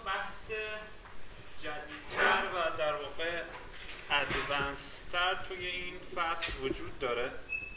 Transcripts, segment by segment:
بحث جدیدتر و در واقع ادوانستر توی این فصل وجود داره.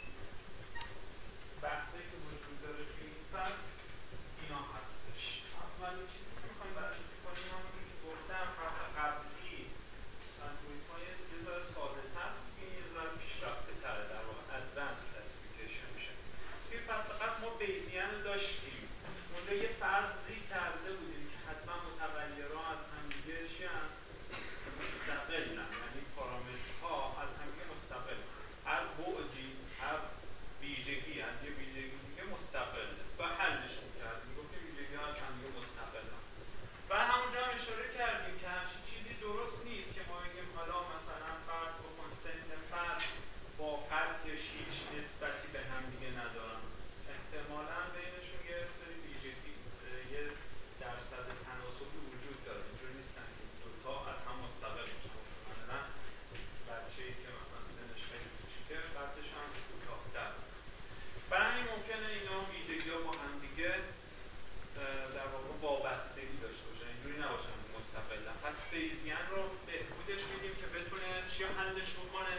بحثی که وجود داره توی این فصل اینا هستش. اولین چیزی که میخوایم بررسی کنیم همونجوری که گفتم فصل قبلی سندویچ‌های یه ذره ساده‌تر بود، این یه ذره پیشرفته‌تره، در واقع ادوانس کلاسیفیکیشن میشه. توی فصل قبل ما بیزین رو داشتیم. اونجا یه فرضی کرده بودیم که حتما متغیرها از همدیگه چیان؟ مستقلن، یعنی پارامترها از همدیگه مستقلن. هر بعدی، هر ویژگی از یه ویژگی دیگه مستقله و حلش می‌کردیم. میگفتیم ویژگی‌ها از همدیگه مستقلن. و همونجا هم اشاره کردیم که همچین چیزی درست نیست که ما بگیم حالا مثلا فرض بکن سن فرد با قدش هیچ نسبتی به همدیگه ندارن. احتمالاً بینشون یه سری ویژگی، یه درصد تناسبی وجود داره. اینجوری نیستن که دوتا از هم مستقل باشن. مثلا بچه‌ای که مثلا سنش خیلی کوچیکه قدش هم کوتاه‌تر. برای همین ممکنه اینا ویژگی‌ها با هم دیگه در واقع وابستگی داشته باشن، اینجوری نباشن مستقلن. پس بیزین رو بهبودش میدیم که بتونه چی رو حلش بکنه؟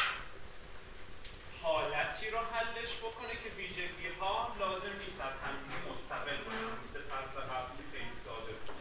حالتی رو حلش بکنه که ویژگی‌ها لازم نیست از همدیگه مستقل باشن. مثل فصل قبلی خیلی ساده بود.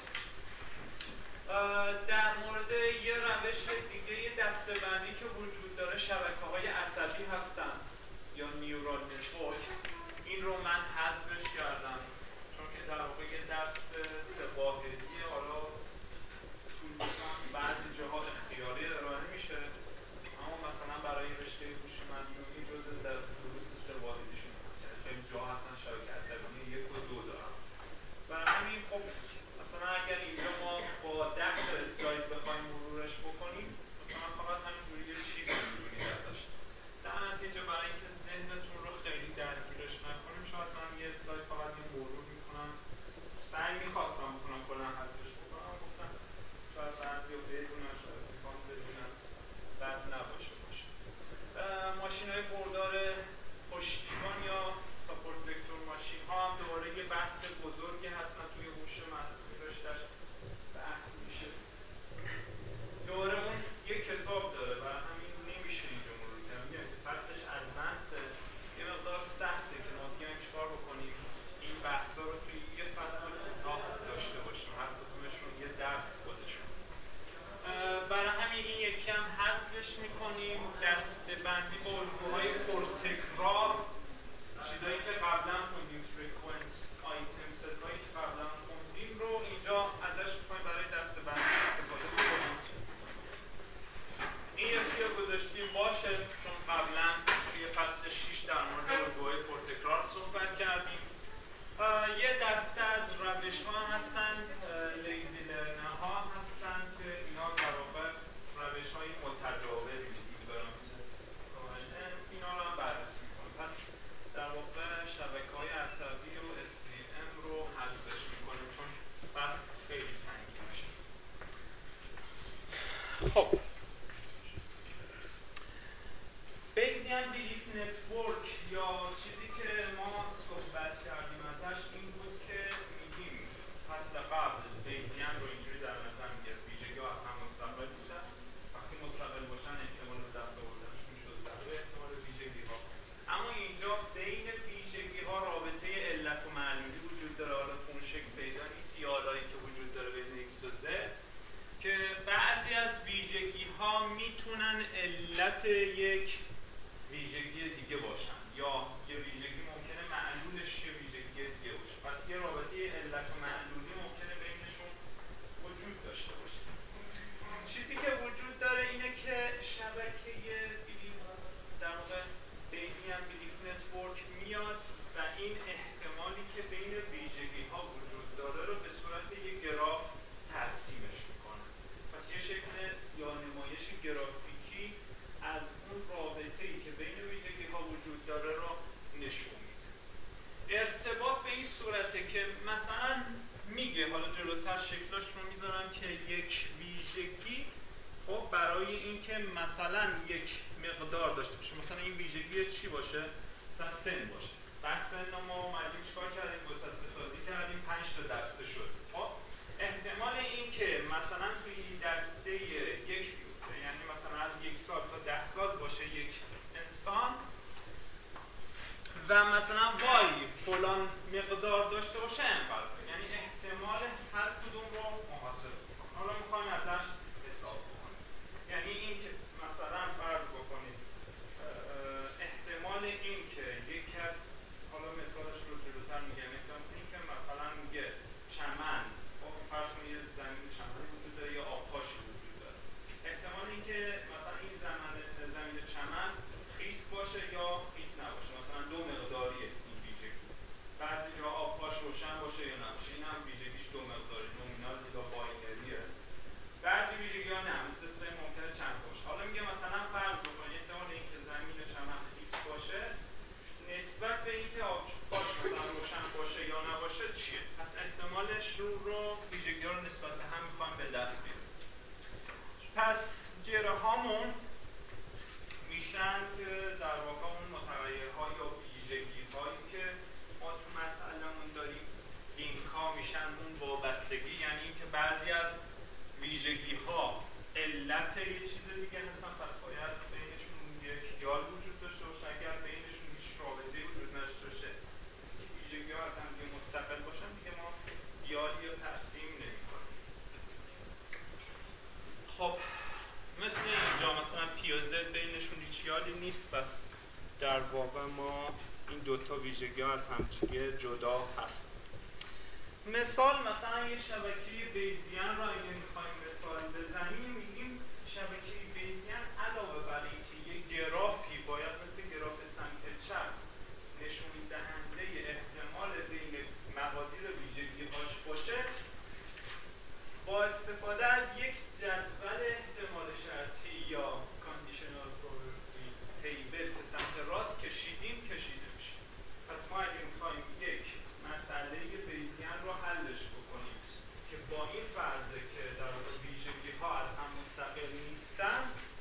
در مورد یه روش دیگه، یه دسته‌بندی که وجود داره، شبکه‌های عصبی هستن یا نیورال نتورک. این رو من حذفش کردم چون که در واقع یه درس سه واحدیه. حالا طول لیسانس بعضی جاها اختیاری ارائه میشه، اما مثلا برای رشته هوش مصنوعی جزء در دروس سه واحدیشون هست. یعنی خیلی جاها هستن شبکه عصبی 1 و 2 دارن. برای همین خب مثلا اگر اینجا ما با 10 تا اسلاید بخوایم مرورش بکنیم، مثلا فقط همینجوری یه چیزی می‌بینید ازش. در نتیجه برای اینکه ذهنتون رو خیلی درگیرش نکنیم، شاید من یه اسلاید فقط این مرور میکنم. سعی میخواستم بکنم کلا حذفش بکنم، گفتم شاید بعضیا بدونن، شاید میخوام بدونن، بد نباشه باشه. ماشین‌های بردار پشتیبان یا ساپورت وکتور ماشین ها هم دوباره یه بحث بزرگی هستن توی هوش مصنوعی، رشته‌اش بحث میشه. دوباره اون یه کتاب داره، برای همین نمیشه اینجا مرور کرد. میگم که فصلش ادوانسه، یه مقدار سخته که ما بیایم چیکار بکنیم این بحثا رو توی یه فصل کوتاه داشته باشیم، هر کدومشون یه درس خودشون. برای همین این یکی هم حذفش میکنیم. دسته‌بندی با الگوهای پرتکرار، چیزایی که قبلا خوندیم، frequent item set هایی که قبلا خوندیم رو اینجا ازش میخوایم برای دسته‌بندی استفاده بکنیم. این یکی رو گذاشتیم باشه چون قبلا توی فصل 6 در مورد الگوهای پرتکرار صحبت کردیم. یه دسته از روش ها هستن، لیزی لرنر ها هستن که اینا در واقع روش های متجاوبی دارن. اینا رو هم بررسی میکنیم. پس در واقع شبکه های عصبی و SVM رو حذفش میکنیم چون فصل خیلی سنگین میشه. خب بیزین بیلیف نتورک یا چیزی که ما صحبت کردیم ازش این بود که میگیم فصل قبل بیزین رو اینجوری در نظر میگرفت ویژگی‌ها از هم مستقل باشن. وقتی مستقل باشن احتمال دست آوردنشون میشد ضرب احتمال ویژگی‌ها. اما اینجا بین ویژگی‌ها رابطه علت و معلولی وجود داره. حالا اون شکل پیدا نیست، یه آلایی که وجود داره بین ایکس و زد که بعضی از ویژگی‌ها میتونن علت یک ویژگی دیگه باشن یا یه ویژگی ممکنه معلولش یه ویژگی دیگه باشه. پس یه رابطه علت و معلولی ممکنه بینشون وجود داشته باشه. چیزی که وجود داره اینه که شبکه بیلیف در واقع بیزین بیلیف نتورک میاد و این احتمالی که بین ویژگی ها وجود داره رو به صورت یه گراف ترسیمش میکنه. پس یه شکل یا نمایش گرافیکی از اون رابطه‌ای که بین ویژگی‌ها وجود داره رو نشون میده. ارتباط به این صورته که مثلا میگه، حالا جلوتر شکلاش رو میذارم که یک ویژگی خب برای اینکه مثلا یک مقدار داشته باشه، مثلا این ویژگی چی باشه؟ مثلا سن باشه. بس سن ما اومدیم چیکار کردیم؟ گسسته سازی کردیم، 5 تا دسته شد. خب احتمال این مثلا توی دسته یک بیفته، یعنی مثلا از 1 سال تا 10 سال باشه یک انسان و مثلا وای فلان مقدار داشته باشه انقدر، یعنی احتمال هر کدوم رو محاسبه کنیم. حالا میخوایم ازش حساب بکنیم، یعنی این که مثلا فرض بکنید احتمال این که یک کس، حالا مثالش رو جلوتر میگم، احتمال این که مثلا میگه چمن، فرض کنید یه زمین چمنی وجود داره یا آبپاشی وجود داره، احتمال این که مثلا این زمین چمن خیس باشه یا خیس نباشه، مثلا دو مقداریه این ویژگی، بعضی جا آبپاش روشن باشه یا نباشه، این هم ویژگیش دو مقداری، نومینال یا باینریه. بعضی ویژگی ها نه، مثل سه ممکنه چند باشه. حالا میگه مثلا فرض بکنید احتمال اینکه زمین چمن خیس باشه نسبت به اینکه آبپاش مثلا روشن باشه یا نباشه چیه؟ پس احتمالش رو ویژگی ها رو نسبت به هم میخوایم به دست بیاریم. پس گره هامون میشن که در واقع اون متغیرها یا ویژگی هایی که ما تو مسئله‌مون داریم، لینک ها میشن اون وابستگی، یعنی اینکه بعضی از ویژگی ها علت یه چیز دیگه هستن، پس باید بینشون یک یال وجود داشته باشه. اگر بینشون هیچ رابطه‌ای وجود نداشته باشه، ویژگی ها از هم دیگه مستقل باشن، دیگه ما یالی یا ترسیم نمی‌کنیم. خب مثل اینجا مثلا پی و زد بینشون هیچ یالی نیست، پس در واقع ما این دوتا ویژگی ها از همدیگه جدا هستن. مثال مثلا یه شبکه بیزیان را اگه میخوایم مثال بزنیم، میگیم شبکه بیزیان علاوه بر اینکه یه گرافی باید مثل گراف سمت چپ نشون دهنده احتمال بین مقادیر ویژگی هاش باشه، با استفاده از یک جدول احتمال شرطی یا کاندیشنال پروبابیلیتی تیبل که سمت راست کشیده میشه. پس ما اگه میخوایم یک مسئله بیزیان رو حلش بکنیم که با این فرضه که در واقع ویژگی ها از هم مستقل نیستن،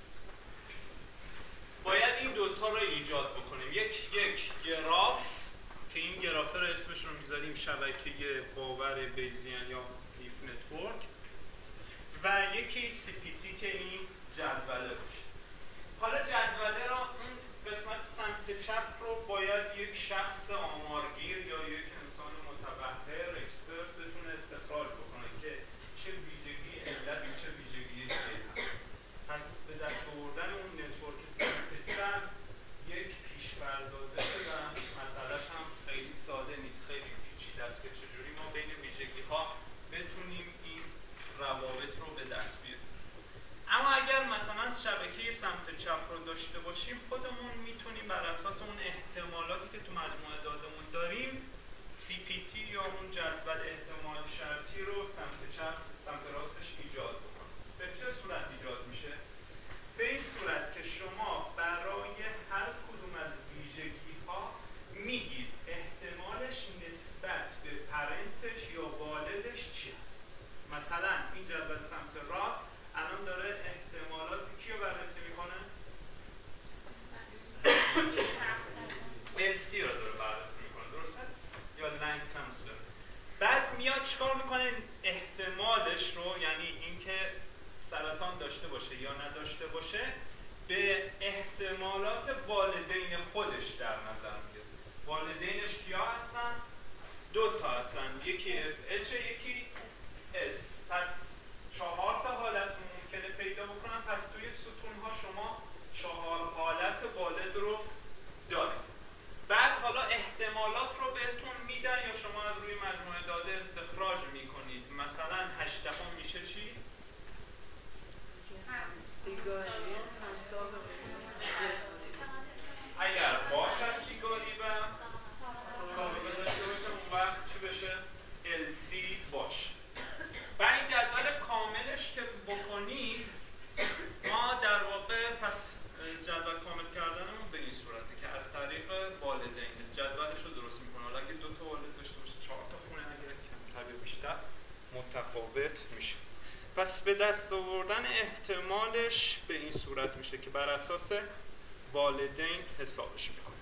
باید این دوتا رو ایجاد بکنیم. یک گراف که این گراف رو اسمش رو میذاریم شبکه باور بیزیان یا لیف نتورک، و یکی سی پی تی که این جدوله باشه. حالا جدوله را اون قسمت سمت چپ رو باید یک شخص آمارگیر یا یک انسان متبحر اکسپرت بتونه استخراج بکنه که چه ویژگی علت و چه ویژگی چیه هست. پس به دست آوردن اون نتورک سمت چپ یک پیش‌فرض‌داده و مسئله‌اش هم خیلی ساده نیست، خیلی پیچیده است که چجوری ما بین ویژگی ها بتونیم این روابط رو به دست بیاریم. اما اگر مثلا شبکه سمت چپ رو داشته باشیم، خودمون میتونیم بر اساس اون احتمالاتی که تو مجموعه دادمون داریم سی پی تی یا اون جدول احتمال شرطی رو سمت چپ سمت راستش ایجاد بکنیم. به چه صورت ایجاد میشه؟ به این صورت که شما برای هر کدوم از ویژگی ها میگید احتمالش نسبت به پرنتش یا والدش چی هست. مثلا این جدول سمت راست الان داره احتمالات کیو بررسی میکنه؟ LC رو داره بررسی میکنه، درسته؟ یا لنگ کانسل. بعد میاد چیکار میکنه؟ احتمالش رو، یعنی اینکه سرطان داشته باشه یا نداشته باشه، به احتمالات والدین خودش در نظر میگیره. والدینش کیا هستن؟ دو تا هستن، یکی FH یکی S. پس 4 تا حالت ممکنه پیدا بکنن. پس توی ستون ها شما 4 حالت والد رو دارید. بعد حالا احتمالات رو بهتون میدن یا شما از روی مجموعه داده استخراج میکنید. مثلا 8 میشه چی؟ اگر باشد سیگاری و سابقه داشته باشه، اون وقت چی بشه؟ LC باش. و این جدول کاملش که بکنید، ما در واقع پس جدول کامل کردنمون به این صورته که از طریق والدین جدولش رو درست میکنه. حالا اگه 2 تا والد داشته باشه 4 تا خونه، اگر کمتر یا بیشتر متفاوت میشه. پس به دست آوردن احتمالش به این صورت میشه که بر اساس والدین حسابش میکنه.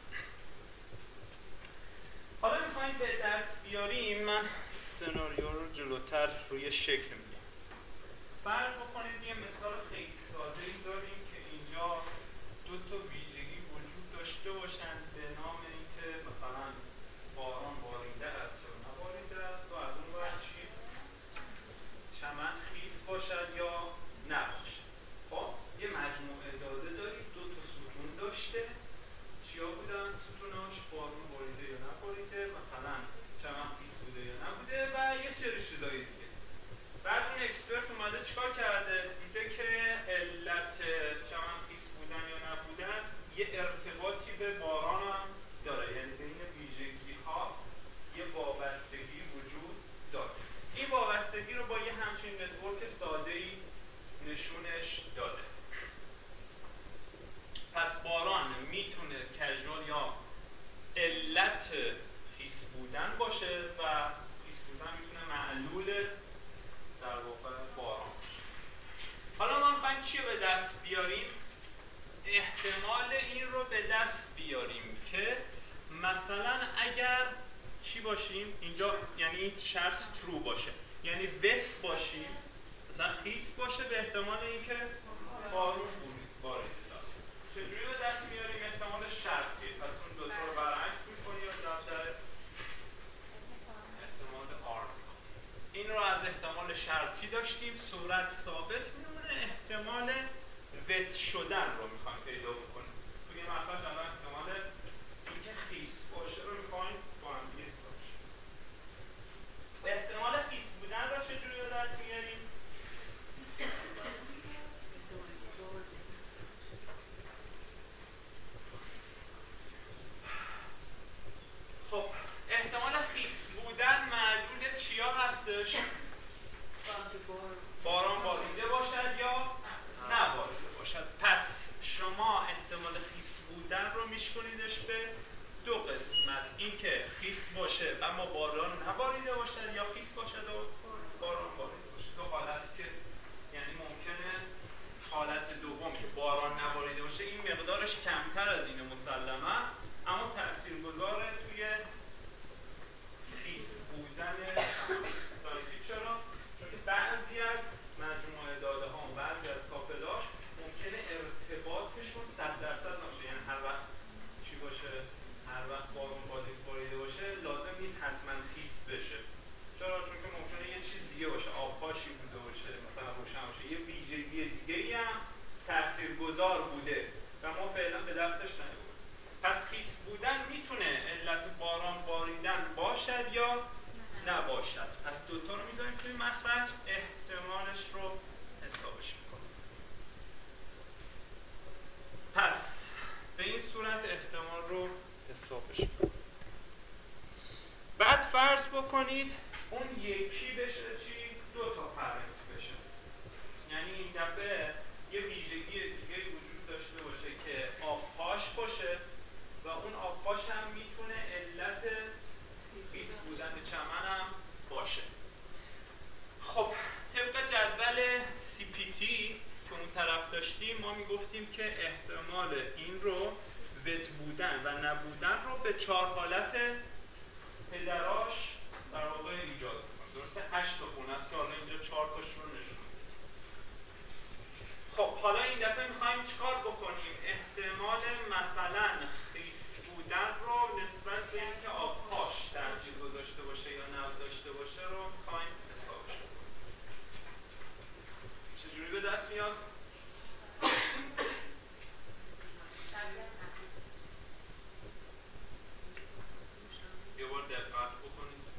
حالا میخوایم به دست بیاریم، من سناریو رو جلوتر روی شکل میگم. فرض بکنید یه مثال خیلی ساده‌ای داریم که اینجا دو تا ویژگی وجود داشته باشن به نام اینکه مثلا باران باریده است یا نباریده است و از اون ور چی؟ چمن خیس باشد یا نباشد. خب یه مجموعه داده دارید، دو تا ستون داشته. چیا بودن ستوناش؟ بارون باریده یا نباریده، مثلا چمن خیس بوده یا نبوده و یه سری چیزای دیگه. بعد اون اکسپرت اومده چیکار کرده؟ دیده که علت چمن خیس بودن یا نبودن یه ارتباطی به باران هم داره، یعنی بین ویژگی ها یه وابستگی وجود داره. این وابستگی رو با یه همچین نتورک ساده‌ای نشونش داده. پس باران میتونه کژوال یا علت خیس بودن باشه و خیس بودن میتونه معلول در واقع باران باشه. حالا ما میخوایم چی رو به دست بیاریم؟ احتمال این رو به دست بیاریم که مثلا اگر چی باشیم اینجا، یعنی شرط ترو باشه، یعنی وت باشیم، مثلا خیس باشه، به احتمال اینکه بارون بارید داره. چجوری به دست میاریم احتمال شرطی؟ پس اون دوتا رو برعکس میکنیم و در احتمال آر. این رو از احتمال شرطی داشتیم، صورت ثابت میمونه، احتمال وت شدن رو میخوایم پیدا بکنیم. توی مخرج الان احتمال اینکه خیس باشه رو میخوایم با هم دیگه حساب شد. احتمال خیس بودن رو چجوری به دست میاریم؟ خب احتمال خیس بودن معلول چیا هستش؟ باران باریده باشد یا نباریده باشد. پس شما احتمال خیس بودن رو میشکنیدش به دو قسمت، این که خیس باشه اما باران نباریده باشد یا خیس باشد و باران باریده باشد. دو حالتی که یعنی ممکنه حالت دوم که باران نباریده باشه این مقدارش کمتر از اینه مسلما، اما تاثیرگذاره توی خیس بودن تاریخی. چرا؟ چون که بعضی از مجموعه داده ها و بعضی از کاپلاش ممکنه ارتباطشون 100% نباشه، یعنی هر وقت چی باشه، هر وقت بارون باریده باشه لازم نیست حتما خیس بشه. چرا؟ چون که ممکنه یه چیز دیگه باشه، آبپاشی بوده باشه، مثلا روشن باشه، یه ویژگی دیگه‌ای هم تاثیرگذار بوده و ما فعلا به دستش نیاوردیم. پس خیس بودن میتونه علت باران باریدن باشد یا نباشد. پس دوتا رو میذاریم توی مخرج، احتمالش رو حسابش میکنیم. پس به این صورت احتمال رو حسابش میکنیم. بعد فرض بکنید اون یکی بشه چی؟ دو تا پرنت بشه. یعنی این دفعه یه ویژگی دیگه وجود داشته باشه که آبپاش باشه و اون آبپاش هم میتونه علت خیس بودن چمن هم باشه. خب طبق جدول CPT که اون طرف داشتیم ما میگفتیم که احتمال این رو وت بودن و نبودن رو به 4 حالت پدراش در واقع ایجاد می‌کنه. درسته 8 تا خونه است که حالا اینجا 4 تاش رو نشون میدیم. خب حالا این دفعه می‌خوایم چیکار بکنیم؟ احتمال مثلا خیس بودن رو نسبت به اینکه آبپاش تاثیر گذاشته باشه یا نداشته باشه رو می‌خوایم حسابش کنیم. چجوری به دست میاد؟ یه بار دقت بکنید.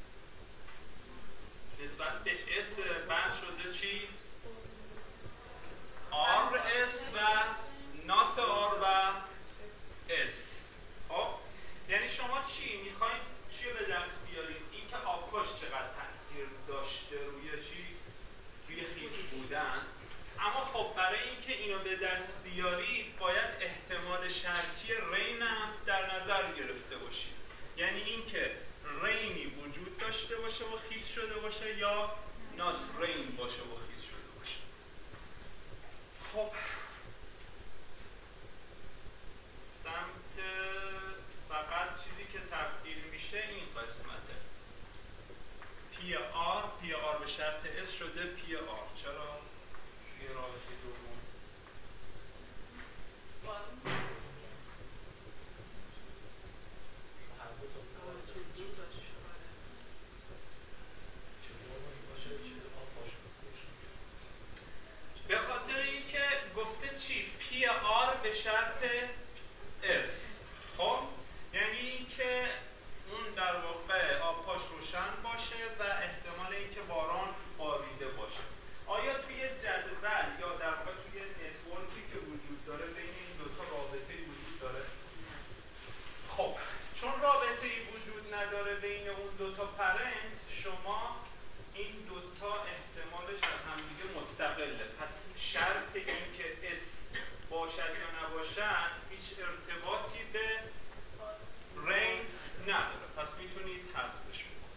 شرط اس. خب یعنی که اون در واقع آبپاش روشن باشه و احتمال اینکه باران باریده باشه. آیا توی جدول یا در واقع توی نتورکی که وجود داره بین این دو تا رابطه‌ای وجود داره؟ خب چون رابطه‌ای وجود نداره بین اون دو تا پرنت، شما این دو تا احتمالش از همدیگه مستقله. پس شرط این که اس باشد یا نباشد هیچ ارتباطی به رین نداره. پس میتونید حذفش بکنید.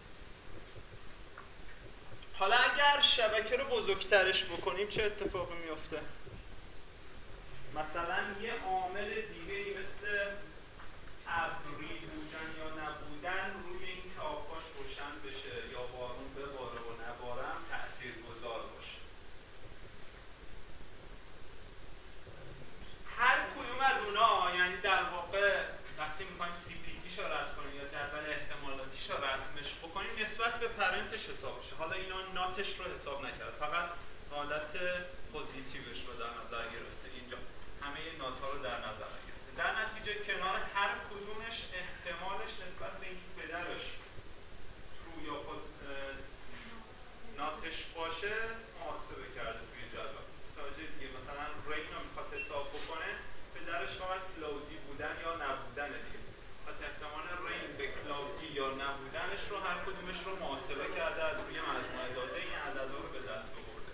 حالا اگر شبکه رو بزرگترش بکنیم چه اتفاقی میفته؟ مثلا یه عامل دیگه‌ای مثل ابری بودن یا نبودن روی این که آبپاش روشن بشه یا بارون بباره و نباره هم تأثیرگذار باشه. هر کدوم از اونا، یعنی در واقع وقتی میخوایم سی پی تیش رو رسم کنیم یا جدول احتمالاتیش رو رسمش بکنیم نسبت به پرنتش حساب بشه. حالا اینا ناتش رو حساب نکرد، فقط حالت پوزیتیوش رو در نظر گرفته. اینجا همه نات‌ها رو در نظر گرفته. در نتیجه کنار هر کدومش احتمالش نسبت به اینکه پدرش ترو یا ناتش باشه محاسبه کرده توی جدول. متوجه دیگه؟ مثلا رین رو میخواد حساب بکنه، پدرش فقط کلاودی بودن یا نبودن دیگه. پس احتمال رین به کلاودی یا نبودنش رو هر کدومش رو محاسبه کرده، از روی مجموعه داده این عددا رو به دست آورده.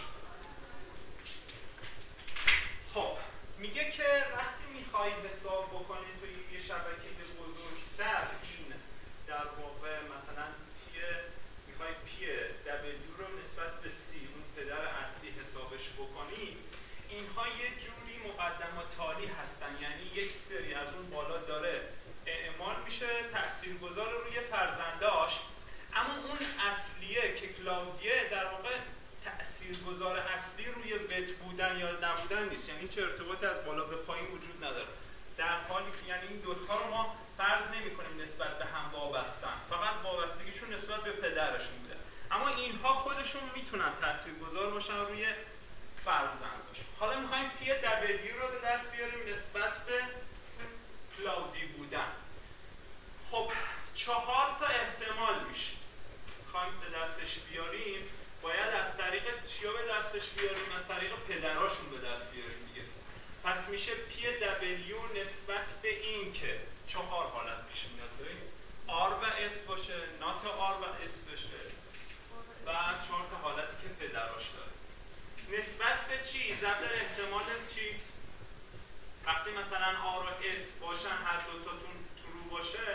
خب میگه که وقتی میخوای حساب بکنی توی یه شبکه بزرگتر، این در واقع مثلا میخوای پی دبلیو رو نسبت به سی اون پدر اصلی حسابش بکنی، اینها یه جوری مقدم و تالی هستن. یعنی یک سری از اون بالا داره اعمال میشه تاثیرگذار روی فرزنداش، اما اون اصلیه که کلاودیه در واقع تاثیرگذار اصلی روی بت بودن یا نبودن نیست. یعنی هیچ ارتباطی از بالا به پایین وجود نداره. در حالی که یعنی این دوتا رو ما فرض نمی کنیم نسبت به هم وابستن، فقط وابستگیشون نسبت به پدرشون بوده. اما اینها خودشون میتونن تاثیرگذار باشن روی فرزندشون. حالا میخوایم پی دبلیو رو به دست بیاریم نسبت به کلاودی بودن. خب 4 تا احتمال میشه میخوایم به دستش بیاریم. باید از طریق چیا به دستش بیاریم؟ از طریق پدراشون به دست بیاریم دیگه. پس میشه پی دبلیو نسبت به این که 4 حالت پیش میاد داریم، آر و اس باشه، نات آر و اس باشه و 4 تا حالتی که پدراش داره. نسبت به چی؟ ضرب احتمال چی؟ وقتی مثلا آر و اس باشن، هر دوتاتون ترو باشه،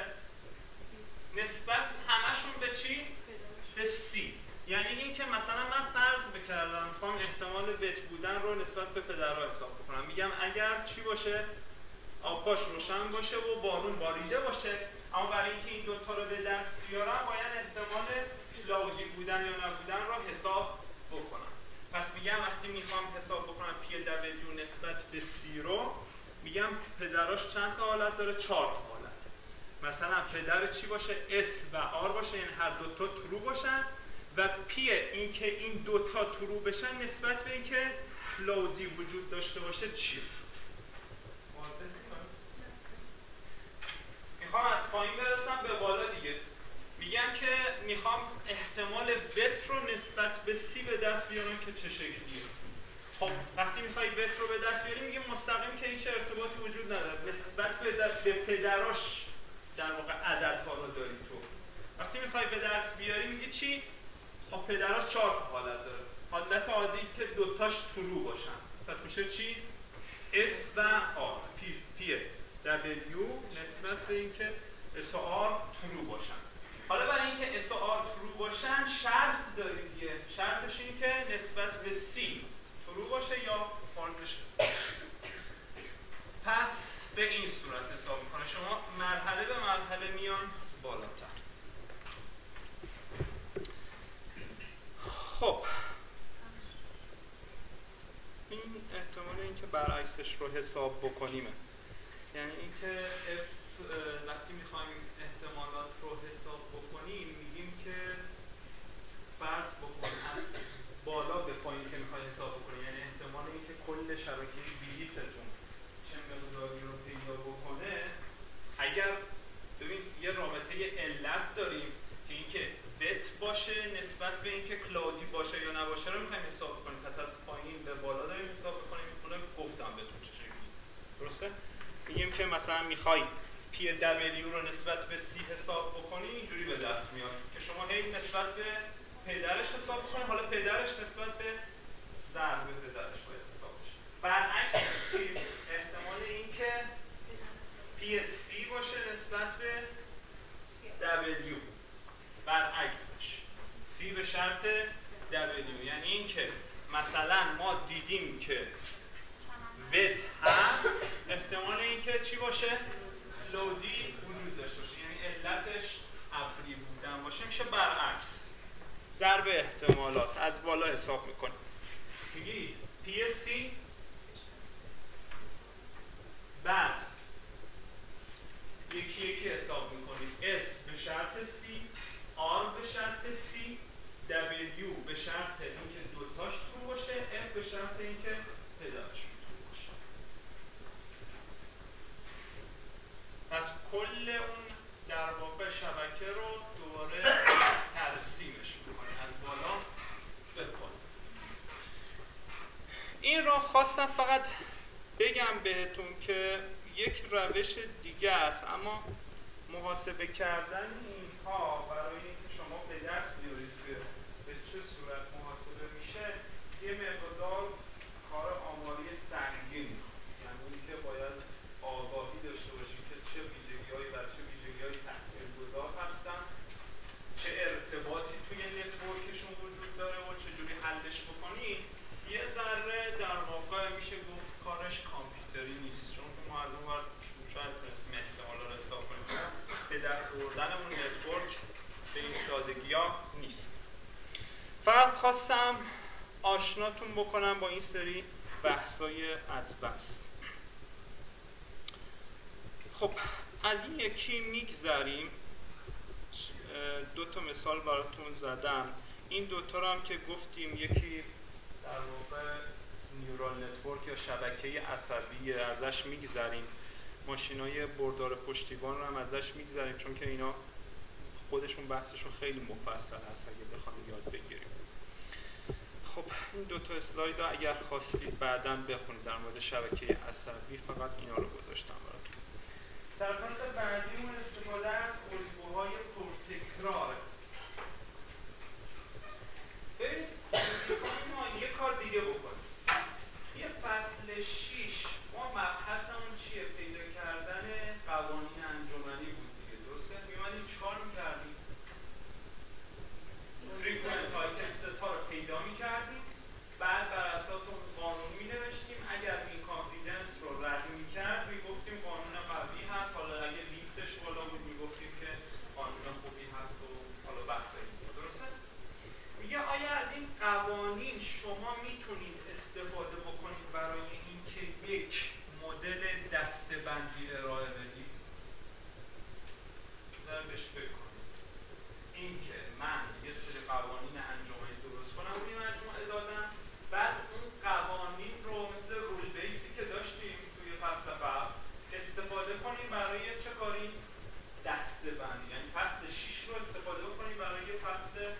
نسبت همشون به چی؟ به سی. یعنی این که مثلا من فرض بکردم میخوام احتمال بت بودن رو نسبت به پدرها حساب بکنم. میگم اگر چی باشه؟ آبپاش روشن باشه و بارون باریده باشه، اما برای اینکه این دوتا رو به دست بیارم باید احتمال کلاودی بودن یا نبودن رو حساب بکنم. پس میگم وقتی میخوام حساب بکنم پی دبلیو نسبت به سی رو، میگم پدراش چند تا حالت داره؟ 4 تا حالت. مثلا پدر چی باشه؟ اس و آر باشه، یعنی هر دوتا ترو باشن، و پی این که این دوتا ترو بشن نسبت به اینکه کلاودی وجود داشته باشه چیه؟ میخوام از پایین برسم به بالا دیگه. میگم که میخوام احتمال بت رو نسبت به سی به دست بیارم که چه شکلیه. خب وقتی میخوای بت رو به دست بیاری میگیم مستقیم که هیچ ارتباطی وجود نداره، نسبت به پدراش در واقع عددها رو داری تو. وقتی میخوای به دست بیاری میگی چی؟ خب پدراش 4 تا حالت داره. حالت عادی که دوتاش ترو باشن، پس میشه چی؟ اس و آر. پی دبلیو نسبت به اینکه اس و آر ترو باشن. حالا برای اینکه اس و آر ترو باشن شرط داریم دیگه. شرطش این که نسبت به سی ترو باشه یا فالسش باشه. پس به این صورت حساب میکنه. شما مرحله به مرحله میان بالاتر. خب این احتمال اینکه برعکسش رو حساب بکنیم، یعنی اینکه وقتی میخوایم احتمالات رو حساب بکنیم میگیم که فرض بکن از بالا به پایین که میخوای حساب بکنیم، یعنی احتمال اینکه کل شبکه بیلیتتون چه که مثلا میخوای پی دبلیو رو نسبت به سی حساب بکنی اینجوری به دست میاد که شما هی نسبت به پدرش حساب بکنی، حالا پدرش نسبت به ضرب پدرش باید حساب بشه. برعکس احتمال این که پی سی باشه نسبت به دبلیو، برعکسش سی به شرط دبلیو، یعنی این که مثلا ما دیدیم که ویت هست، احتمال این که چی باشه؟ لودی وجود داشته باشه، یعنی علتش ابری بودن باشه، میشه برعکس ضرب احتمالات از بالا حساب میکنیم. میگی پی سی بعد یکی یکی حساب میکنیم، اس به شرط سی، آر به شرط سی، دبلیو به شرط اینکه دوتاش ترو باشه، اف به شرط اینکه پدرش ترو باشه. پس کل اون در واقع شبکه رو دوباره ترسیمش میکنیم از بالا به پایین. این را خواستم فقط بگم بهتون که یک روش دیگه است، اما محاسبه کردن اینها برای اینکه شما به دست بیارید که به چه صورت محاسبه میشه یه مقدار کار آماری سنگین، یعنی اینکه باید آگاهی داشته باشیم که چه ویژگی‌هایی بر چه ویژگی‌هایی تاثیرگذار هستن، چه ارتباطی توی نتورکشون وجود داره و چجوری حلش بکنید. یه ذره در واقع میشه گفت کارش کامپیوتری نیست، چون ما از اون ور شاید تونستیم احتمالا رو حساب کنیم، به دست آوردن اون نتورک به این سادگی ها نیست. فقط خواستم آشناتون بکنم با این سری بحثای ادوانس. خب از این یکی میگذریم، دو تا مثال براتون زدم. این دوتا رو هم که گفتیم، یکی در واقع نیورال نتورک یا شبکه عصبی، ازش میگذریم. ماشینای بردار پشتیبان رو هم ازش میگذریم چون که اینا خودشون بحثشون خیلی مفصل هست اگه بخوایم یاد بگیریم. خب این دو تا اسلاید رو اگر خواستید بعداً بخونید در مورد شبکه عصبی، فقط اینا رو گذاشتم براتون. سرفصل بعدیمون استفاده از الگوهای پرتکرار. ببینید ما یه کار دیگه بکنیم. یه فصل 6 ما مبحثمون چیه؟ پیدا کردن قوانین انجمنی بود دیگه، درسته؟ می‌اومدیم چیکار می‌کردیم؟ فریکوئنت آیتمز ها رو پیدا می‌کردیم، بعد بر اساس اون قانون می‌نوشتیم. اگر این کانفیدنس رو رد می‌کرد می‌گفتیم قانون قوی هست، حالا اگه لیفتش بالا بود می‌گفتیم که قانون خوبی هست و حالا بحثی بود، درسته؟ میگه آیا از این قوانین شما میتونید استفاده بکنید برای اینکه یک مدل دسته‌بندی ارائه بدید؟ بهش فکر کنید. اینکه من یه سری قوانین انجمنی درست کنم روی مجموعه دادم، بعد اون قوانین رو مثل رول بیسی که داشتیم توی فصل قبل استفاده کنیم برای چه کاری؟ دسته‌بندی. یعنی فصل 6 رو استفاده کنیم برای فصل 9.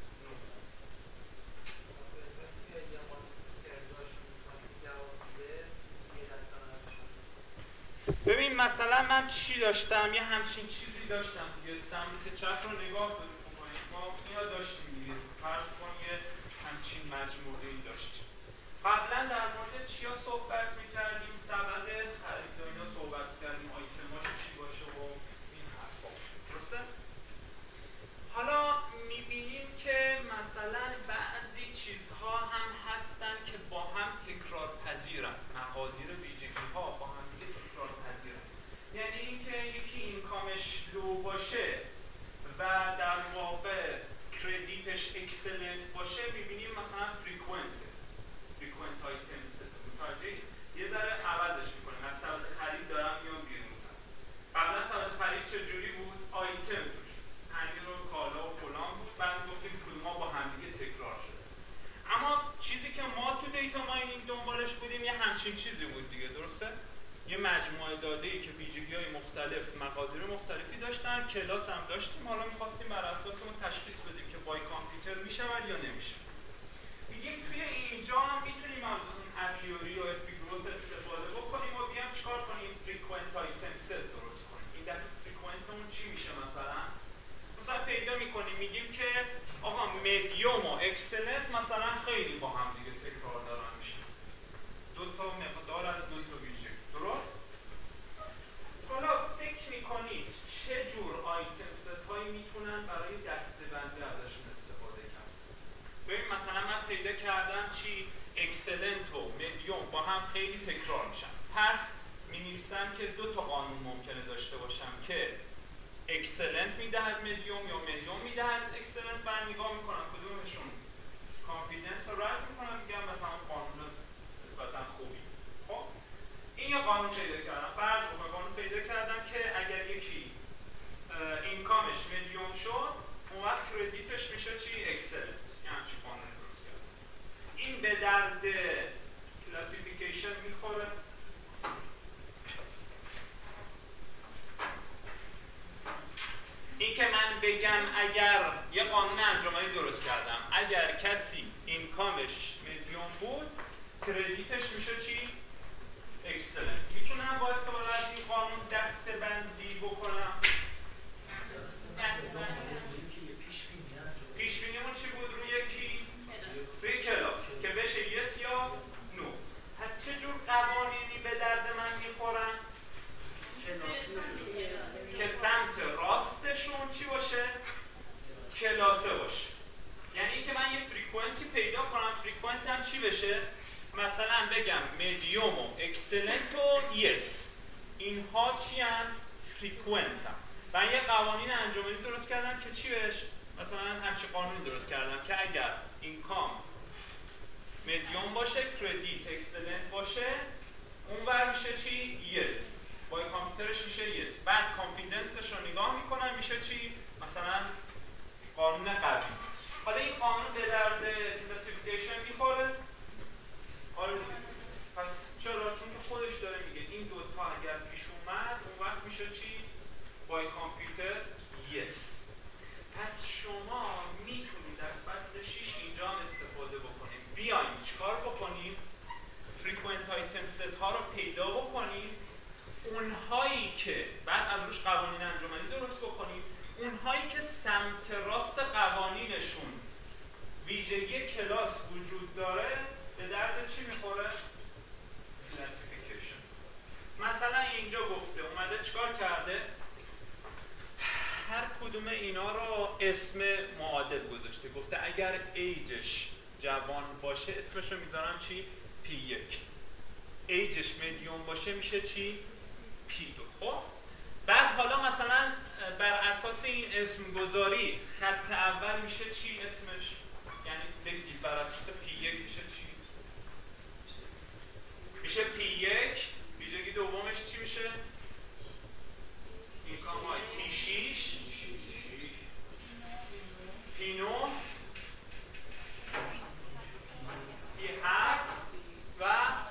ببین مثلا من چی داشتم؟ یه همچین چیزی داشتم دیگه. سمت چپ رو نگاه کنید، ما اینا داشتیم دیگه. فرض کن یه همچین مجموعه‌ای داشتیم. قبلا در مورد چیا صحبت می‌کردیم؟ سبد خرید و اینا صحبت کردیم، آیتماش چی باشه و این حرفا، درسته؟ حالا می‌بینیم که مثلا بعضی چیزها هم هستن که با هم تکرار پذیرن. مقادیر ویژگی‌ها با هم دیگه تکرار پذیرن. یعنی اینکه یکی اینکامش لو باشه و در واقع کردیتش اکسلنت باشه، می‌بینیم مثلا فریکوئنت آیتمز متوجه یه ذره عوضش می‌کنیم. از سبد خرید دارم میام بیرون. قبلا سبد خرید چجوری بود؟ آیتم توش همین رو کالا و فلان بود، بعد گفتیم کدوما با همدیگه تکرار شده. اما چیزی که ما تو دیتا ماینینگ دنبالش بودیم یه همچین چیزی بود دیگه، درسته؟ یه مجموعه داده‌ای که ویژگی‌های مختلف، مقادیر مختلفی داشتن، کلاس هم داشتیم. حالا می‌خواستیم بر اساس اون تشخیص بدیم که بای کامپیوتر میشود یا نمیشه. میگیم توی اینجا هم میتونیم از اون اپیوری و اپیگروت استفاده بکنیم و بیام چیکار کنیم؟ فریکوئنت چی؟ اکسلنت و مدیوم با هم خیلی تکرار میشن. پس می‌نویسم که دو تا قانون ممکنه داشته باشم که اکسلنت میدهد مدیوم یا مدیوم میدهد اکسلنت. من نگاه میکنم کدومشون کانفیدنس رو رد میکنم، میگم مثلا قانون نسبتا خوبی. خب این یه قانون پیدا کردم. فرض رو قانون پیدا کردم که اگر یکی اینکامش مدیوم شد، اون وقت کردیتش میشه چی؟ اکسلنت. یعنی چی قانون درست کردم. این به درد کلاسیفیکیشن میخوره. این که من بگم اگر یه قانون انجمنی درست کردم، اگر کسی اینکامش مدیوم بود، کردیتش میشه چی؟ اکسلنت. میتونم با استفاده از این قانون دسته‌بندی بکنم. پیش بینیمون چی بود روی کی؟ روی کلاس که بشه یس یا نو. پس چه جور قوانینی به درد من میخورن؟ که سمت راستشون چی باشه؟ کلاسه باشه. یعنی اینکه من یه فریکونتی پیدا کنم، فریکونت هم چی بشه؟ مثلا بگم مدیوم و اکسلنت و یس، اینها چی هم؟ فریکونت هم. من یه قوانین انجمنی درست کردم که چی بهش؟ مثلا همچین قانونی درست کردم که اگر اینکام مدیوم باشه، کردیت اکسلنت باشه، اون ور میشه چی؟ یس. با کامپیوترش میشه یس. بعد کانفیدنسش رو نگاه میکنم میشه چی؟ مثلا قانون قوی. حالا این قانون به درد کلاسیفیکیشن میخوره؟ حالا پس چرا؟ چون که خودش داره میگه این دوتا اگر پیش اومد، اون وقت میشه چی؟ با کامپیوتر یس. پس شما میتونید از فصل 6 اینجا هم استفاده بکنید. بیایم چیکار بکنیم؟ فریکونت آیتم ست ها رو پیدا بکنیم. اونهایی که بعد از روش قوانین انجمنی درست بکنیم، اونهایی که سمت راست قوانینشون ویژگی کلاس وجود داره، به درد چی میخوره؟ کلاسیفیکیشن. مثلا اینجا گفته اومده چیکار کرده؟ هر کدوم اینا رو اسم معادل گذاشته. گفته اگر ایجش جوان باشه اسمش رو میذارم چی؟ P1. ایجش مدیوم باشه میشه چی؟ P2. خب بعد حالا مثلا بر اساس این اسم گذاری خط اول میشه چی اسمش؟ یعنی بگید بر اساس P1 میشه چی؟ میشه P1. ویژگی دومش چی میشه؟ اینکام های P6 P9 P7 و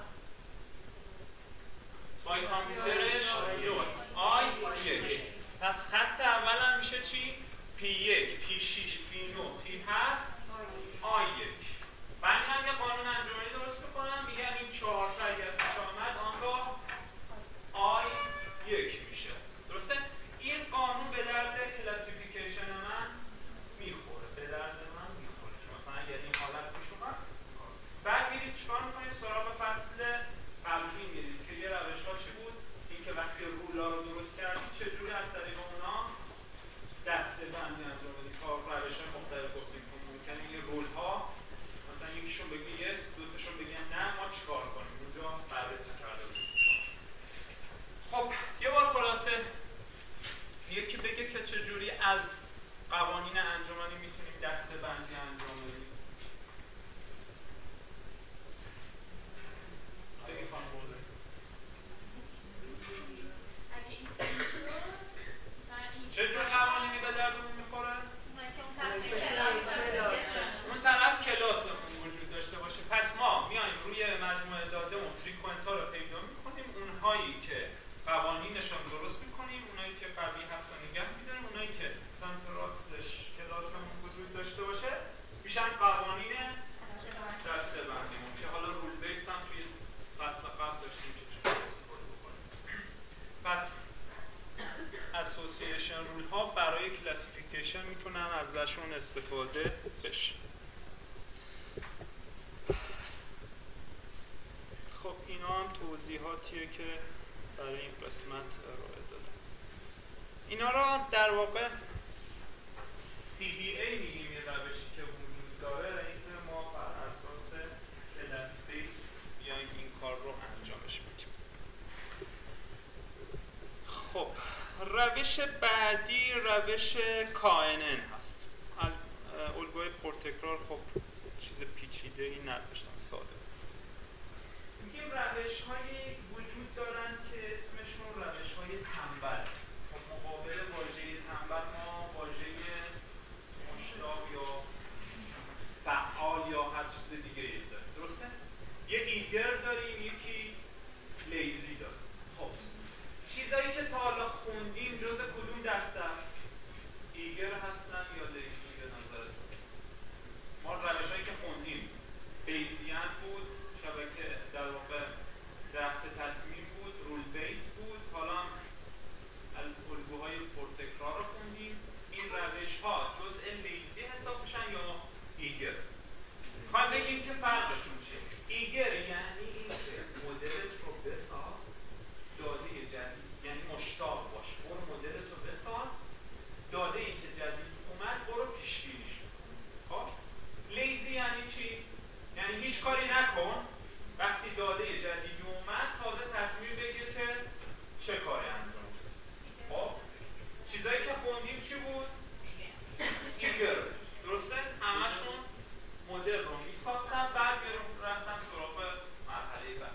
با کامپیوترش I1. پس خط اول هم میشه چی؟ P1 P6 P9 P7 I1. بعد من یه قانون انجمنی درست میکنم، میگم این 4 تا اگر پیش آمد آنگاه I1 میشه. درسته؟ این قانون به درد کلاسیفیکیشن من میخوره. به درد من میخوره که مثلا اگر این حالت پیش اومد. بعد میرید چیکار میکنید؟ سراغ فصل قبلی میرید که یه روش ها چی بود؟ این که وقتی رولا رو درست کردید چجوری از طریق اونا دسته‌بندی انجام بدید. روش های مختلف گفتیم که ممکنه این رول ها مثلا یکیشون بگه یس، دوتاشون بگن نه، ما چیکار کنیم؟ اونجا بررسی کرده بودیم. خب یه بار خلاصه یکی بگه که چجوری از قوانین انجمنی میتونیم دسته‌بندی انجام بدیم. چجور قوانینی به دردمون میخوره؟ اون طرف کلاس وجود داشته باشه. پس ما میایم روی مجموعه داده‌مون فریکونت ها رو پیدا میکنیم، اونهایی که قوانینشون درست میکنیم، اونایی که قوی هستن نگه میداریم، اونایی که سمت راستش کلاسمون وجود داشته باشه میشن قوانین دسته‌بندیمون که حالا رول بیس هم توی فصل قبل داشتیم که چطور استفاده بکنیم. پس اسوسییشن رول ها برای کلاسیفیکیشن میتونن ازشون استفاده بشه. خب اینا هم توضیحاتیه که برای این قسمت ارائه دادم. اینا را در واقع CBA میگیم، یه روشی که وجود داره، اینکه ما بر اساس روش بعدی روش KNN هست. الگوی پرتکرار خب چیز پیچیده ای نداشتن، ساده. میگیم روش هایی وجود دارن که اسمشون روش های تنبل. خب مقابل واژه تنبل ما واژه مشتاق یا فعال یا هر چیز دیگه ای داریم، درسته؟ یه ایگر داریم، یکی لیزی داریم. خب چیزایی که تا حالا خوندیم جز کدوم دسته است؟ ایگر هستن یا لیزی به نظرتون؟ ما روش‌هایی که خوندیم بیزیان بود، شبکه در واقع درخت تصمیم بود، رول بیس بود، حالا هم الگوهای پرتکرار رو خوندیم. این روش‌ها جزء لیزی حساب میشن یا ایگر؟ خواهیم بگیم که فرقشون چیه. ایگر یعنی این که مدلت رو بساز، داده جدید یعنی مشتاق باش، برو مدلت رو بساز، داده ای که جدید اومد برو پیش بینیش بکن. خب لیزی یعنی چی؟ یعنی هیچ کاری نکن، وقتی داده جدیدی اومد تازه تصمیم بگیر که چه کاری انجام بده. خب چیزایی که خوندیم چی بود؟ ایگر، درسته؟ همشون مدل رو میساختن، بعد رفتن سراغ مرحله بعد.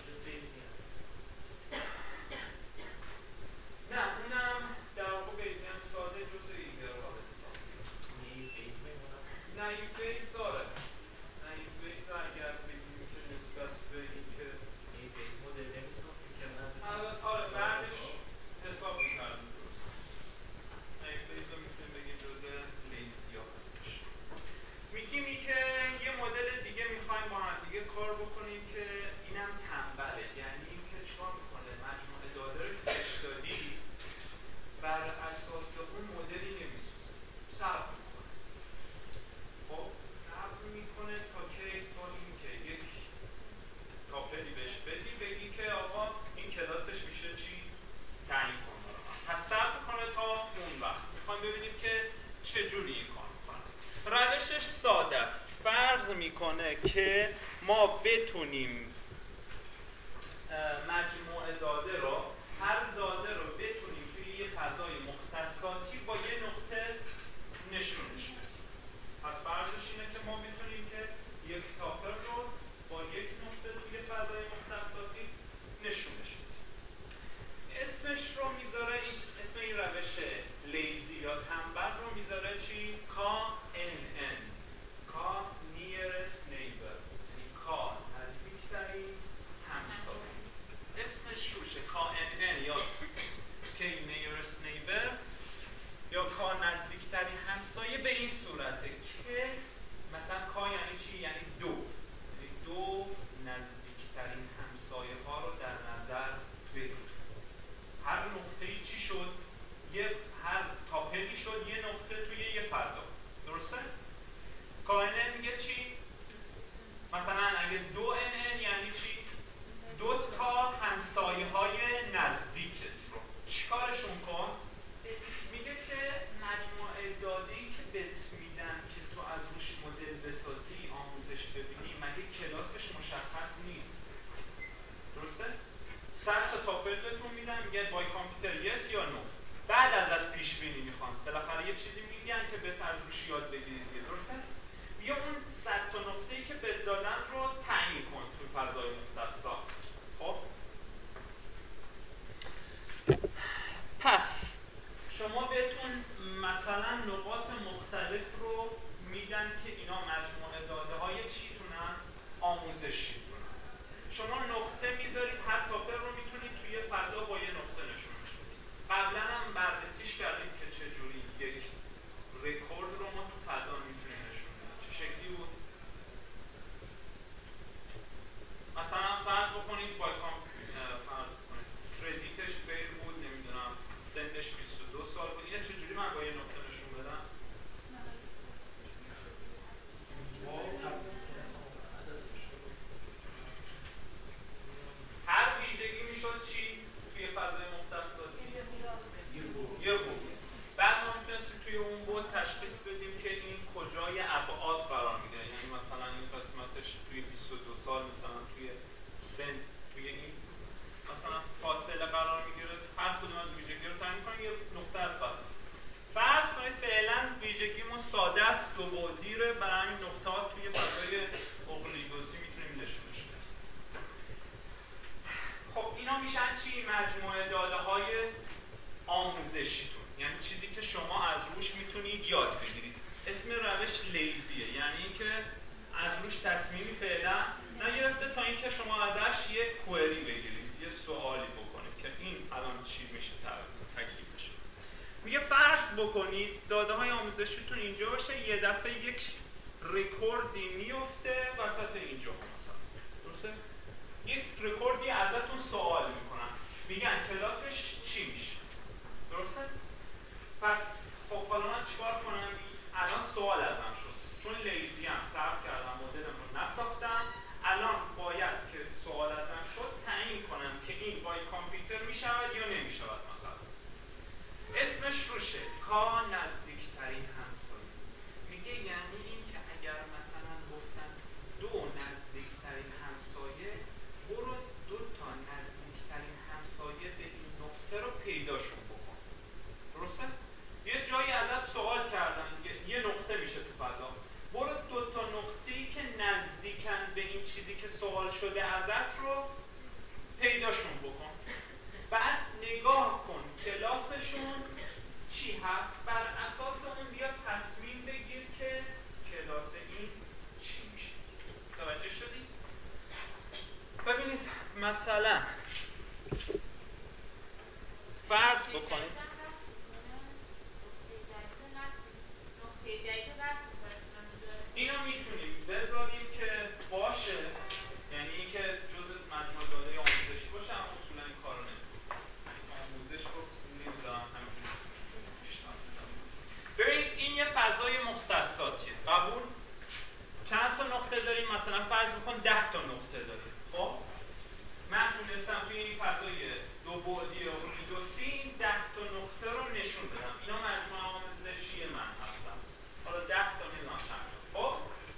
نه اونم در واقع بیزیم ساده جزء ایگر ها حساب میشه. نه این بیز داره، نه این بیز اگر بگیم که نسبت به این که مدل نمیساختیم که نه آره بعدش حساب میکردیم، درست. نه این بیز رو میتونیم بگیم جزء لیزی ها هستش. میگیم که یه مدل دیگه میخوایم با هم دیگه کار بکنیم که اینم تنبله، یعنی این که چکار میکنه مجموعه داده رو که بهش دادی بر اساس اون مدلی نمیسونه، صبر میکنه. خب صبر میکنه تا این که یک تاپلی بهش بدی بگی که آقا این کلاسش میشه چی؟ تعیین کن. پس صبر میکنه تا اون وقت. میخوایم ببینیم که چجوری این کار میکنه. روشش ساده است. فرض میکنه که ما بتونیم مجموعه داده رو، هر داده رو بتونیم توی یه فضای مختصاتی با یه نقطه نشونش بدیم. پس فرضش اینه که ما میتونیم که یک تاپر رو با یک نقطه توی فضای مختصاتی نشونش بدیم. اسمش رو میذاره، اسم این روش لیزی یا تنبل رو میذاره چی؟ KNN، کا نیرست نیبر، یعنی کا نزدیکترین همسایه. اسمش روشه KNN یا کی نیرست نیبر یا کا نزدیکترین همسایه. به این صورته که مثلا کا یعنی چی؟ یعنی دو، یعنی دو نزدیکترین همسایه ها رو در نظر بگیر. هر نقطه‌ای چی شد؟ هر تاپلی شد یه نقطه توی یه فضا، درسته؟ KNN میگه چی؟ مثلا اگه 2NN یعنی چی؟ دو تا همسایه های نزدیکت رو چیکارشون کن؟ میگه که مجموعه داده‌ای که بهت میدن که تو از روش مدل بسازی، آموزش ببینی، مگه کلاسش مشخص نیست، درسته؟ 100 تا تاپل بهتون میدن، میگه بای کامپیوتر یس یا نو. بعد ازت پیش بینی میخوان، بالاخره یه چیزی میگن که بهت از روش یاد بگیری دیگه، درسته؟ بیا اون 100 تا نقطه‌ای که بهت دادن رو تعیین کن تو فضای مختصات. خب پس شما بهتون مثلا نقاط مختلف رو میدن که اینا مجموعه داده های چیتونن؟ آموزشیتونن. شما نقطه میذارید، هر تاپر رو میتونید توی فضا با یه نقطه نشونش بدید. قبلا هم بررسیش کردیم که چجوری یک رکورد رو ما تو فضا میتونیم نشون بدیم. چه شکلی بود؟ مثلا فرض بکنید پردیکتش فیل بود، نمیدونم سنش 22 سال بود. اینه چجوری من با یه نقطه نشون بدم؟ هر ویژگی میشد چی؟ توی فضای مختصاتی یه بود. بعد ما میتونستیم توی اون بود تشخیص بدیم که این کجای ابعاد قرار میده. یعنی مثلا این قسمتش توی 22 سال، مثلا توی سن، توی این مثلا فاصله قرار میگیره. هر کدوم از ویژگی رو تعیین کنیم، یه دو بعدیه، برای همین نقطه‌ها توی فضای اقلیدوسی میتونیم نشونش بدیم. خب اینا میشن چی؟ مجموعه داده‌های آموزشیتون، یعنی چیزی که شما از روش میتونید یاد بگیرید. اسم روش لیزیه، یعنی اینکه از روش تصمیمی فعلا نگرفته تا اینکه شما ازش یه کوئری بگیرید، یه سوالی بکنید که این الان چی میشه تکلیفش. میگه فرض بکنید داده های آموزشیتون اینجا باشه، یه دفعه یک رکوردی میفته وسط اینجا مثلا، درسته؟ یک رکوردی ازتون سوال میکنن، میگن کلاسش چی میشه، درسته؟ پس خب حالا من چیکار کنم؟ الان سوال ازم شد، چون لیزی هم صبر کردم مدلم رو نساختم، الان باید که سوال ازم شد تعیین کنم که این با کامپیوتر میشود یا نمیشود. مثلا اسمش روشه کا نزدیکترین همسایه. میگه یعنی این که اگر مثلا گفتن دو نزدیکترین همسایه، برو دو تا نزدیکترین همسایه به این نقطه رو پیداشون بکن، درسته؟ یه جایی ازت سوال کردن، یه نقطه میشه تو فضا، برو دو تا نقطه‌ای که نزدیکن به این چیزی که سوال شده ازت رو پیداشون بکن. بعد نگاه کن کلاسشون چی هست، بر اساس اون بیا تصمیم بگیر که کلاس این چی میشه. توجه شدی؟ ببینید مثلا فرض بکنید اینو میتونیم بذاریم که باشه، یعنی اینکه جزء مجموعه داده آموزشی باشه، اما اصولا این کارو نمی‌کنه. آموزش رو نمیذارم همینجوری پیشنهاد میدم. ببینید این یه فضای مختصاتیه، قبول؟ چند تا نقطه داریم؟ مثلا فرض بکن 10 تا نقطه داریم. خب من تونستم توی این فضای دو بعدی اقلیدوسی این 10 تا نقطه رو نشون بدم. اینا مجموعه آموزشی من هستن. حالا 10 تا نمیدونم چند تا. خب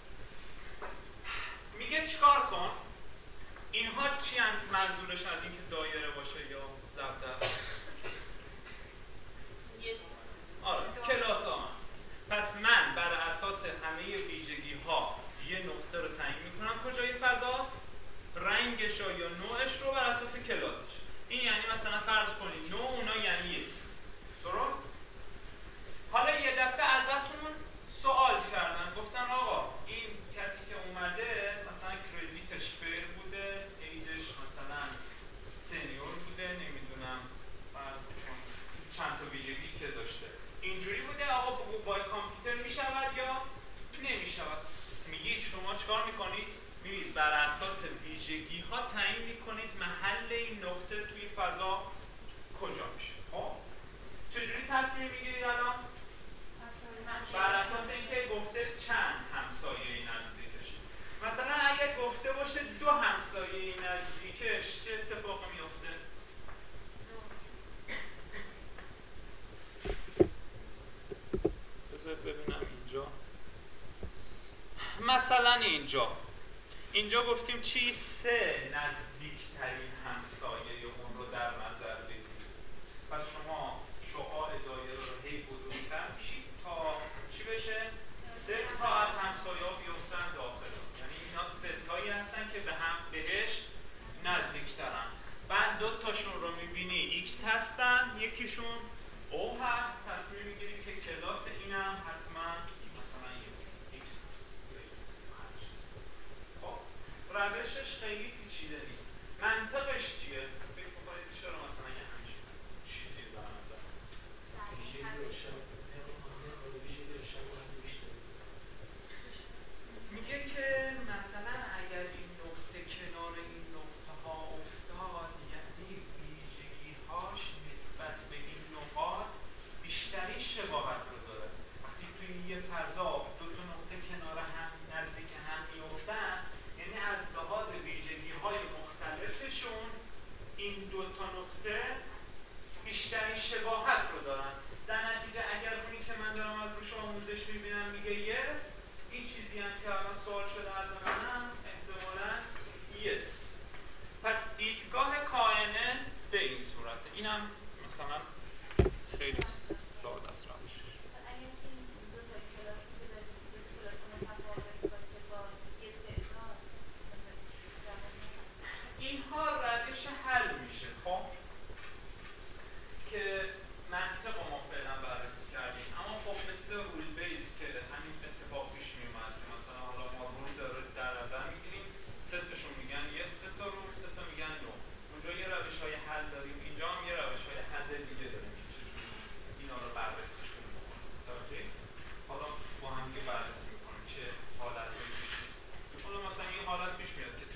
میگه چیکار کن؟ اینها چی هم منظورش از اینکه دایره باشه یا ضرب؟ آره کلاس ها. پس من بر اساس همه ویژگی ها یه نقطه رو تعیین میکنم کجای فضاست، رنگش یا نوعش رو بر اساس کلاسش. این یعنی مثلا فرض کنید نوع اونا یعنی یس، درست؟ حالا یه دفعه ازتون سوال کردن، گفتن آقا این کسی که اومده مثلا کردیتش فیر بوده، ایجش مثلا سنیور بوده، نمیدونم فرض کن چند تا ویژگی که داشته اینجوری بوده، آقا با کامپیوتر میشود یا نمیشود. میگید شما چیکار میکنید؟ میبینید بر اساس ویژگی ها تعیین میکنید محل این نقطه توی فضا کجا میشه. خب چجوری تصمیم میگیرید الان؟ بر اساس اینکه گفته چند همسایه نزدیکش. مثلا اگه گفته باشه 2 همسایه نزدیکش چه اتفاقی میفته؟ بذار ببینم اینجا مثلا اینجا گفتیم چی؟ 3 نزدیکترین همسایه اون رو در نظر بگیرید. پس شما شعاع دایره رو هی بزرگتر میشید تا چی بشه؟ 3 تا از همسایه ها بیفتن داخل، یعنی اینا 3 تایی هستن که به هم بهش نزدیکترن. بعد 2 تاشون رو میبینی X هستن، یکیشون O هست، تصمیم میگیری که کلاس اینم حتما مثلا X. خب روشش خیلی پیچیده نیست. منطقش چیه؟ فکر می‌کنید چرا مثلا یه همچین چیزی رو در نظر میگه که مثلا اگر این نقطه کنار این نقطه ها افتاد، یعنی ویژگی‌هاش نسبت به این نقاط بیشتری شباهت رو داره. وقتی توی یه فضا 2 تا نقطه کنار هم نزدیک هم میافتن، یعنی از لحاظ ویژگی‌های مختلفشون این 2 تا نقطه بیشتری شباهت رو دارن. در نتیجه اگر اونی که من دارم از روش آموزش میبینم میگه yes، این چیزی هم که الان سوال شده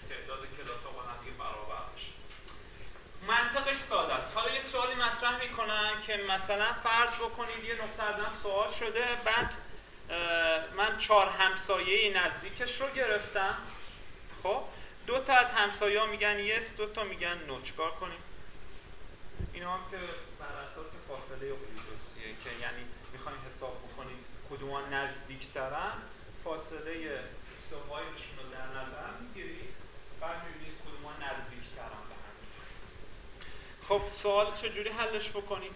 تعداد کلاس ها با هم دیگه برابر باشه. منطقش ساده است. حالا یه سوالی مطرح میکنن که مثلا فرض بکنید یه نقطه ازم سوال شده، بعد من 4 همسایه نزدیکش رو گرفتم. خب 2 تا از همسایه ها میگن یس، 2 تا میگن نو. چیکار کنیم؟ اینا هم که بر اساس فاصله اولیدوسیه که یعنی میخواین حساب بکنید کدوما نزدیکترن، فاصله سوایشون رو در نظر میگیرید، بعد میبینید کدوما نزدیکترن به هم. خب سوال چجوری حلش بکنیم؟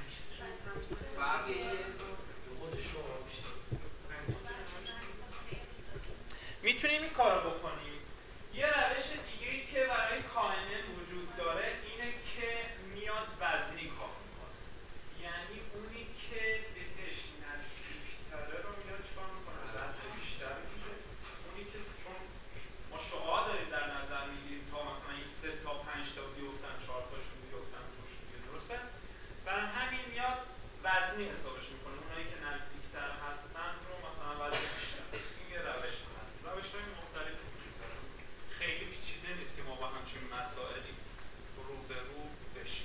میتونیم این کار رو بکنیم. یه روش دیگه‌ای که برای کائنه وجود داره اینه که میاد وزنی کار میکنه. یعنی اونی که بهش نزدیکتره رو میاد چکار میکنه؟ وزن بیشتر میده. اونی که چون ما شعاع داریم در نظر میگیریم تا مثلا این 3 تا 5 تا بیفتن، 4 تاشون بیفتن توش دیگه، درسته؟ برای همین میاد وزنی حسابش میکنه. اونایی که نزدیکتر هستن رو مثلا وزن بیشتر. این یه روش هست. روش‌های مختلفی وجود داره. خیلی پیچیده نیست که ما با همچین مسائلی روبرو بشیم.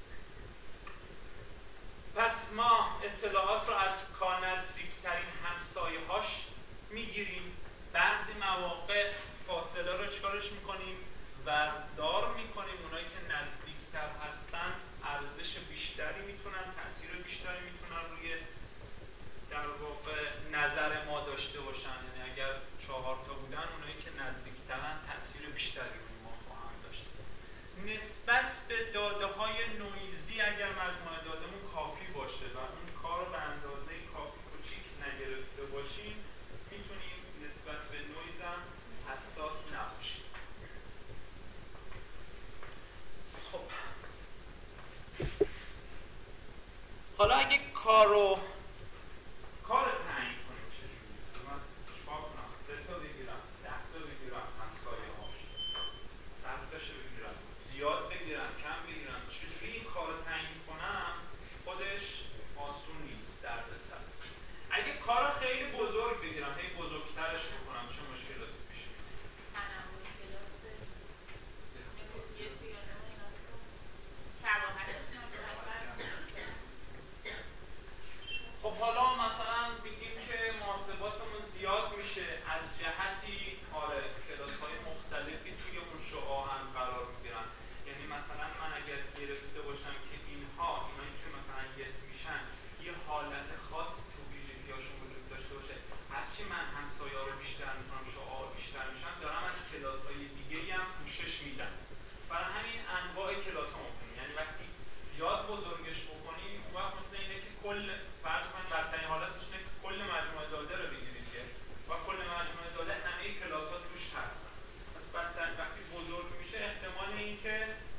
پس ما اطلاعات رو از نزدیکترین همسایه‌هاش میگیریم. بعضی مواقع فاصله رو چکارش میکنیم؟ وزندار میکنیم. اونایی که نزدیکتر هستن ارزش بیشتری میتونن، تاثیر بیشتری میتونن روی در واقع نظر ما داشته باشن. یعنی اگر 4 تا بودن، اونایی که نزدیکترن تاثیر بیشتری روی ما خواهند داشت. نسبت به داده‌های نویزی اگر مجموعه داده‌مون کافی باشه و اون کار رو به اندازه کافی کوچیک نگرفته باشیم، میتونیم نسبت به نویز هم حساس نباشیم. خب حالا اگه کار تعیین کنیم چجوری؟ من چیکار کنم؟ 3 تا بگیرم، 10 تا بگیرم، همسایه هاش 100 تاشو بگیرم، زیاد بگیرم، کم بگیرم، چجوری این کار رو تعیین کنم؟ خودش آسون نیست، دردسر. اگه کار خیلی بزرگ بگیرم، هی بزرگترش بکنم، چه مشکلاتی پیش میاد؟ خب حالا مثلا بگیم که محاسباتمون زیاد میشه، از جهتی کلاس‌های مختلفی توی اون شعاع هم قرار میگیرن. یعنی مثلا من اگر گرفته باشم که اینایی که مثلا یس میشن یه حالت خاص تو ویژگی‌هاشون وجود داشته باشه، هرچی من همسایه‌ها رو بیشتر میکنم، شعاع بیشتر میشن، دارم از کلاس‌های دیگه‌ای هم پوشش میدم. برای همین انواع کلاس‌ها ممکنه. یعنی وقتی زیاد بزرگش بکنیم، اون وقت مثل اینه که کل فرض کنید بدترین حالتش اینه که کل مجموعه داده رو بگیرید که و کل مجموعه داده همه کلاس‌ها توش هستن. پس بدترین وقتی بزرگ میشه احتمال اینکه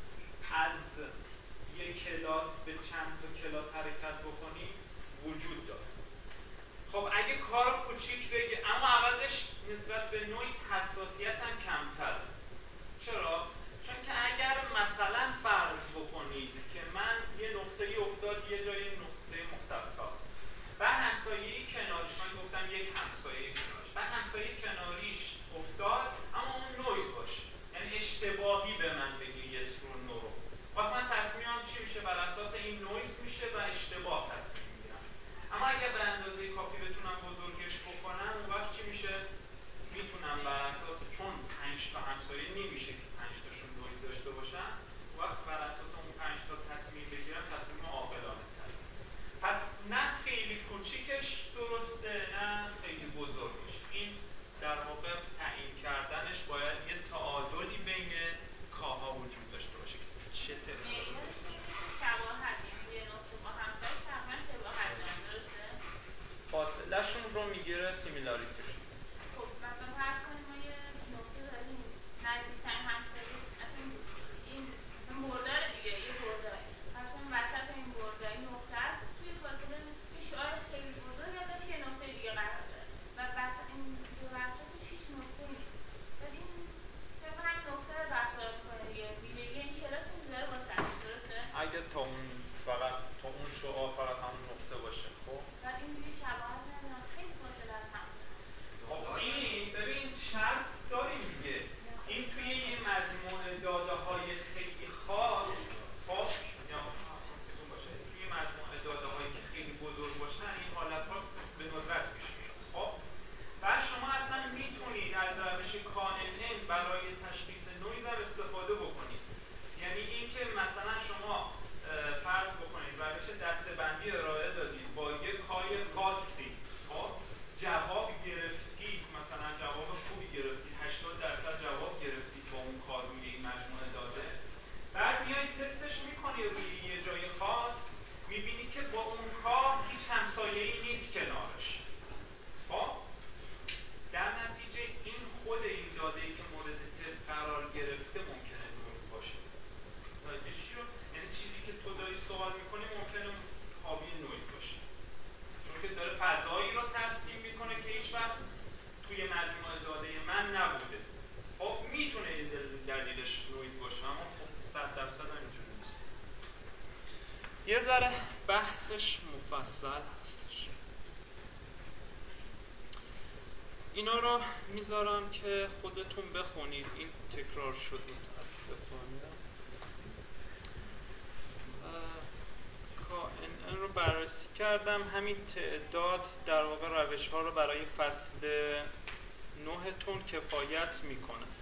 از یک کلاس به چند تا کلاس حرکت بکنیم وجود داره. خب اگه کار کوچیک بگیر اما عوضش نسبت به نویز حساسیت هم کمتره. چرا؟ چون که اگر مثلا فرض بکنید که من یه نقطه‌ای افتاد یه جای نقطه مختصات، بعد همسایه‌ای کناریش، من گفتم یک همسایه کناریش، بعد همسایه کناریش افتاد اما اون نویز باشه، یعنی اشتباهی به من بگی یس رو نو رو، وقت من تصمیمم چی میشه؟ بر اساس این نویز میشه و اشتباه تصمیم میگیرم. اما اگر به اندازه کافی بتونم بزرگش بکنم، اون وقت چی میشه؟ میتونم بر اساس، چون 5 تا همسایه نمیشه که 5 تاشون نویز داشته باشن، وقت بر اساس اون 5 تا تصمیم بگیرم، تصمیم عاقلانه تر. پس نه خیلی کوچیکش درسته، نه خیلی بزرگش. این در واقع تعیین کردنش باید یه تعادلی بین کاها وجود داشته باشه. چه تعدادی؟ شباهت، یعنی یه نقطه با همسایه تقریبا شباهت دارن، درسته؟ فاصله‌شون رو میگیره سیمیلاریتیش. خب مثلا فرض کنیم ما یه نقطه داریم نزدیکترین همسایه، اصلا این مثلا بردار دیگه، یه بردار، فرض کنیم وسط این بردار این نقطه است، توی فاصله یه شعاع خیلی بزرگ یه ذره بحثش مفصل هستش. اینا رو میذارم که خودتون بخونید، این تکرار شد متاسفانه. این رو بررسی کردم. همین تعداد در واقع روش ها رو برای فصل 9 تون کفایت میکنه.